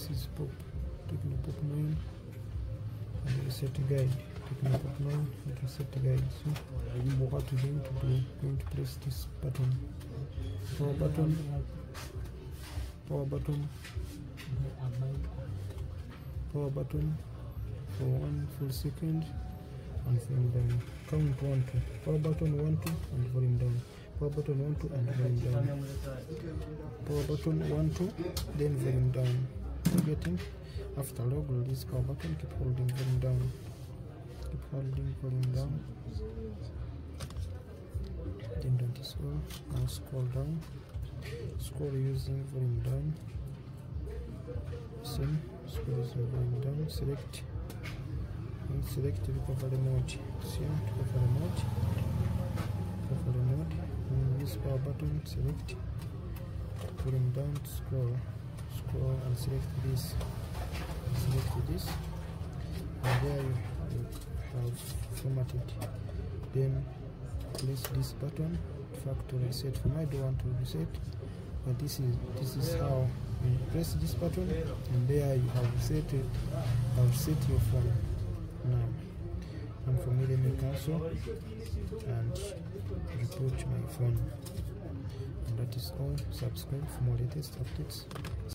This is Pop, Tecno Pop 9, and reset guide. Tecno Pop 9 and reset guide. So what we're going to do, going to press this button, power button, power button, power button for 1 full second, and volume down. Count 1 2. Power button 1 2 and volume down. Power button 1 2 and volume down. Power button 1 2, then volume down. Getting after log release power button, keep holding volume down. Keep holding volume down. Then that is all. Now scroll down. Scroll using volume down. Same. Scroll using volume down. Select. And select recovery mode. See, recovery mode. Recovery mode. And use power button. Select. Volume down. Scroll. Scroll and select this. Select this. And there you have formatted. Then place this button. Factory reset. For me, I don't want to reset, but this is how you press this button, and there you have set it. Have set your phone now. And for me, let me cancel and reboot my phone. And that is all. Subscribe for more latest updates.